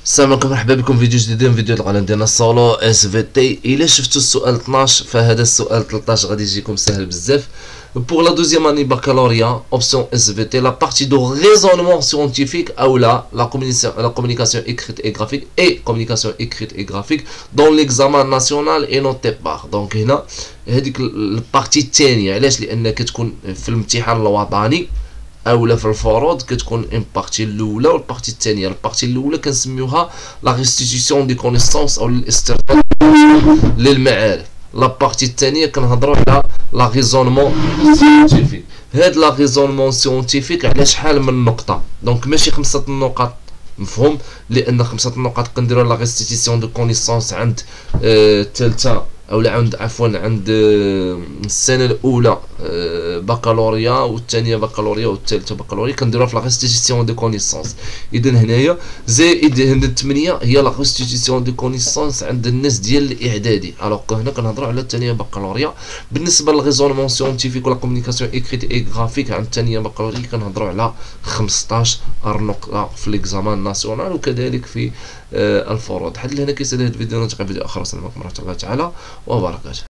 السلام عليكم، مرحبا بكم في فيديو جديد من فيديو القناه ديالنا سولو اس في تي. الا شفتوا السؤال 12 فهذا السؤال 13 غادي يجيكم سهل بزاف. Pour la deuxième année baccalauréat, option SVT, la partie de raisonnement scientifique ou la communication écrite et graphique communication écrite et graphique dans l'examen national est notée par. Donc هنا هذيك البارتي الثانيه. علاش؟ لان كتكون في الامتحان الوطني اولا في الفروض كتكون ان بارتي الاولى والبارتي الثانيه. البارتي الاولى كنسميوها لا ريستيتيسيون دي كونيسونس او الاسترداد للمعارف. لا بارتي الثانيه كنهضروا على لا ريزونمون سيونتيفيك. هاد لا ريزونمون سيونتيفيك على شحال من نقطه، دونك ماشي 5 النقط، مفهوم؟ لان 5 النقط كنديروا لا ريستيتيسيون دو كونيسونس عند الثالثه اولا عند السنه الاولى بكالوريا والثانيه بكالوريا والثالثه بكالوريا كنديروها في لا ريستيتيسيون دو كونيسونس. اذا هنايا زائد هنا 8 هي لا ريستيتيسيون دو كونيسونس عند الناس ديال الاعدادي. الوغ هنا كنهضروا على الثانيه بكالوريا. بالنسبه للريزونمون سيونتيفيك ولا كومونيكاسيون ايكريت اي غرافيك عند الثانيه بكالوريا كنهضروا على 15 نقطه في ليكزامان ناسيونال وكذلك في الفروض. حد لهنا كيسال هذا الفيديو، نلتقي في فيديو اخر. السلام عليكم ورحمه الله تعالى وبركاته.